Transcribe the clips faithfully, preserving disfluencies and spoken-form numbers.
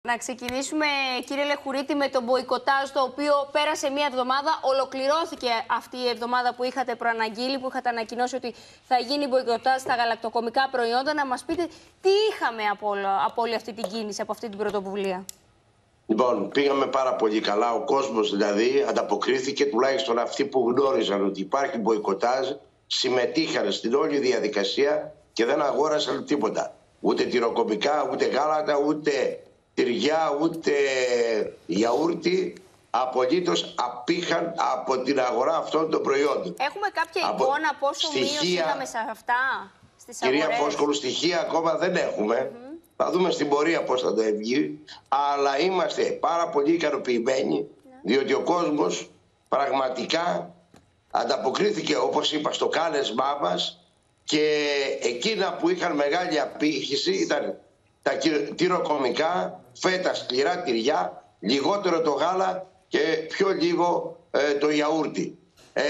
Να ξεκινήσουμε, κύριε Λεχουρίτη, με το μποϊκοτάζ, το οποίο πέρασε μία εβδομάδα. Ολοκληρώθηκε αυτή η εβδομάδα που είχατε προαναγγείλει, που είχατε ανακοινώσει ότι θα γίνει μποϊκοτάζ στα γαλακτοκομικά προϊόντα. Να μας πείτε τι είχαμε από, όλο, από όλη αυτή την κίνηση, από αυτή την πρωτοβουλία. Λοιπόν, πήγαμε πάρα πολύ καλά. Ο κόσμος δηλαδή ανταποκρίθηκε, τουλάχιστον αυτοί που γνώριζαν ότι υπάρχει μποϊκοτάζ, συμμετείχαν στην όλη διαδικασία και δεν αγόρασαν τίποτα. Ούτε τυροκομικά, ούτε γάλατα, ούτε τυριά, ούτε γιαούρτι. Απολύτως απήχαν από την αγορά αυτών των προϊόντων. Έχουμε κάποια από εικόνα πόσο στοιχεία, μείωση είχαμε σε αυτά, στις κυρία αγορές? Φόσκολου, στοιχεία ακόμα δεν έχουμε. Mm-hmm. Θα δούμε στην πορεία πώς θα το βγει. Αλλά είμαστε πάρα πολύ ικανοποιημένοι, yeah. διότι ο κόσμος πραγματικά ανταποκρίθηκε, όπως είπα, στο κάλεσμά μας. Και εκείνα που είχαν μεγάλη απήχηση ήταν τα τυροκομικά, φέτα, σκληρά τυριά, λιγότερο το γάλα και πιο λίγο ε, το γιαούρτι. Ε,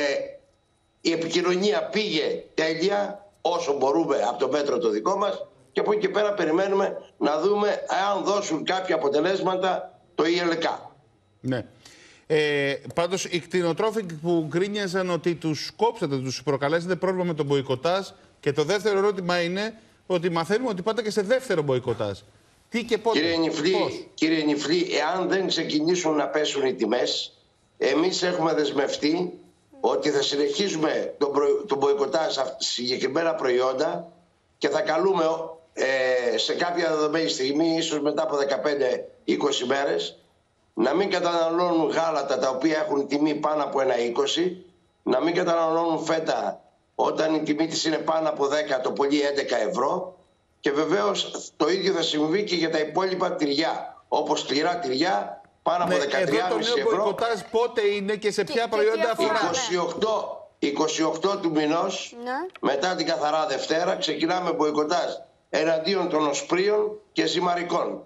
η επικοινωνία πήγε τέλεια όσο μπορούμε από το μέτρο το δικό μας και από εκεί και πέρα περιμένουμε να δούμε αν δώσουν κάποια αποτελέσματα το ι ελ κέι. Ναι. Ε, πάντως οι κτηνοτρόφοι που γκρίνιαζαν ότι τους κόψατε, τους προκαλέσατε πρόβλημα με τον μποϊκοτάζ, και το δεύτερο ερώτημα είναι ότι μαθαίνουμε ότι πάτε και σε δεύτερο μποϊκοτάζ. Τι και πότε? Κύριε Νιφλή, κύριε Νιφλή, εάν δεν ξεκινήσουν να πέσουν οι τιμές, εμείς έχουμε δεσμευτεί ότι θα συνεχίζουμε τον, προ... τον μποϊκοτάζ σε συγκεκριμένα προϊόντα και θα καλούμε ε, σε κάποια δεδομένη στιγμή, ίσως μετά από δεκαπέντε με είκοσι μέρες, να μην καταναλώνουν γάλατα τα οποία έχουν τιμή πάνω από ένα είκοσι, να μην καταναλώνουν φέτα όταν η τιμή της είναι πάνω από δέκα, το πολύ έντεκα ευρώ, και βεβαίως το ίδιο θα συμβεί και για τα υπόλοιπα τυριά, όπως σκληρά τυριά πάνω από ναι, δεκατρία κόμμα πέντε ευρώ. Το νέο μποϊκοτάζ πότε είναι και σε ποια και, προϊόντα και αφορά? είκοσι οκτώ του μηνός, ναι. μετά την καθαρά Δευτέρα, ξεκινάμε μποϊκοτάζ εναντίον των οσπρίων και ζυμαρικών.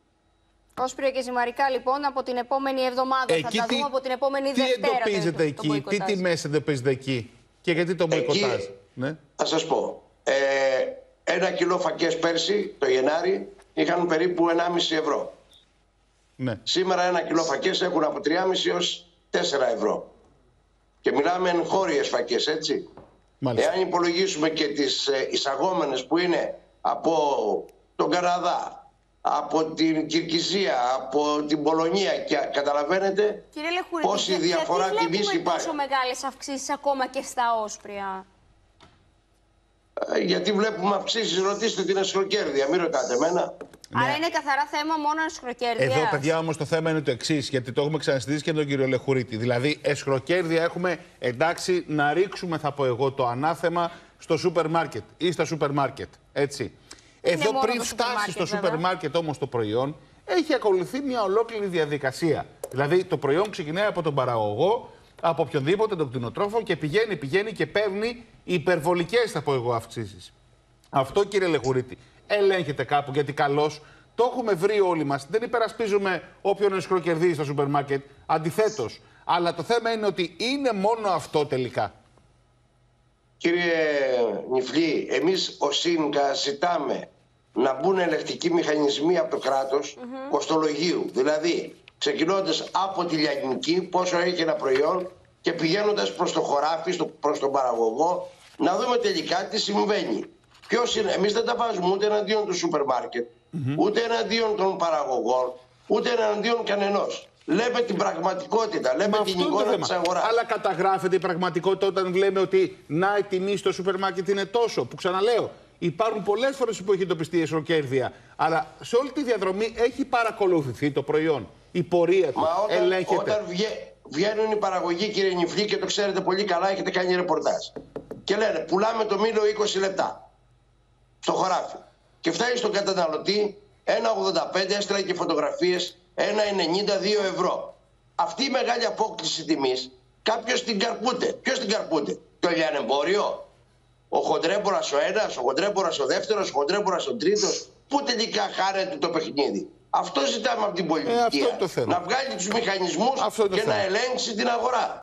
Όσπρια και ζυμαρικά, λοιπόν, από την επόμενη εβδομάδα. Εκεί θα τα δούμε τι, από την επόμενη τι Δευτέρα. Τι εντοπίζετε εκεί, τι τιμές εντοπίζετε εκεί και γιατί το μποϊκοτάζ? Ναι. Θα σας πω. Ε, ένα κιλό φακές πέρσι, το Γενάρη, είχαν περίπου ενάμιση ευρώ. Ναι. Σήμερα ένα κιλό φακές έχουν από τρία κόμμα πέντε έως τέσσερα ευρώ. Και μιλάμε εγχώριες φακές, έτσι. Μάλιστα. Εάν υπολογίσουμε και τις εισαγόμενες που είναι από τον Καναδά, από την Κυρκυζία, από την Πολωνία, και καταλαβαίνετε πόση διαφορά τιμής υπάρχει. Γιατί τόσο μεγάλες αυξήσεις ακόμα και στα όσπρια? Ε, γιατί βλέπουμε αυξήσεις, ρωτήστε την εσχροκέρδεια, μην ρωτάτε εμένα. Άρα ναι. είναι καθαρά θέμα μόνο εσχροκέρδειας? Εδώ, παιδιά, όμως το θέμα είναι το εξής, γιατί το έχουμε ξανασυζητήσει και με τον κύριο Λεχουρίτη. Δηλαδή, εσχροκέρδεια έχουμε, εντάξει, να ρίξουμε, θα πω εγώ, το ανάθεμα στο σούπερ μάρκετ ή στα σούπερ μάρκετ. Έτσι. Εδώ πριν φτάσει στο σούπερ μάρκετ όμως το προϊόν, έχει ακολουθεί μια ολόκληρη διαδικασία. Δηλαδή το προϊόν ξεκινάει από τον παραγωγό, από οποιονδήποτε τον κτηνοτρόφο, και πηγαίνει, πηγαίνει και παίρνει υπερβολικές, θα πω εγώ, αυξήσεις. Αυτό, κύριε Λεχουρίτη, ελέγχεται κάπου? Γιατί καλώς το έχουμε βρει όλοι μας. Δεν υπερασπίζουμε όποιον εσχροκερδίζει στο σούπερ μάρκετ. Αντιθέτως. Αλλά το θέμα είναι ότι είναι μόνο αυτό τελικά. Κύριε Νιφλή, εμείς ως ΣΥΝΚΑ ζητάμε να μπουν ελεκτικοί μηχανισμοί από το κράτος, mm-hmm. κοστολογίου. Δηλαδή, ξεκινώντας από τη λιανική, πόσο έχει ένα προϊόν, και πηγαίνοντας προς το χωράφι, στο, προς τον παραγωγό, να δούμε τελικά τι συμβαίνει. Ποιος είναι, εμείς δεν τα βάζουμε ούτε εναντίον του σούπερ μάρκετ, mm-hmm. ούτε εναντίον των παραγωγών, ούτε εναντίον κανενός. Λέμε την πραγματικότητα, λέμε Μα την εικόνα της αγοράς. Αλλά καταγράφεται η πραγματικότητα όταν λέμε ότι να η τιμή στο σούπερ μάρκετ είναι τόσο, που ξαναλέω, υπάρχουν πολλές φορές που έχει εντοπιστεί η εσχροκέρδεια, αλλά σε όλη τη διαδρομή έχει παρακολουθηθεί το προϊόν, η πορεία του, Μα όταν, ελέγχεται. Όταν βγε, βγαίνουν οι παραγωγοί, κύριε Νιφλή, και το ξέρετε πολύ καλά, έχετε κάνει ρεπορτάζ, και λένε πουλάμε το μήλο είκοσι λεπτά στο χωράφι, και φτάνει στον καταναλωτή ένα ογδόντα πέντε, έστειλα και φωτογραφίες, ένα ενενήντα δύο ευρώ. Αυτή η μεγάλη απόκληση τιμής, κάποιος την καρπούται. Ποιος την καρπούται? Το λιανεμπόριο? Ο χοντρέμπορας ο ένας, ο χοντρέμπορας ο δεύτερος, ο χοντρέμπορας ο τρίτος? Πού τελικά χάρεται το παιχνίδι? Αυτό ζητάμε από την πολιτική. Ε, αυτό το θέμα. Να βγάλει τους μηχανισμούς και να ελέγξει την αγορά.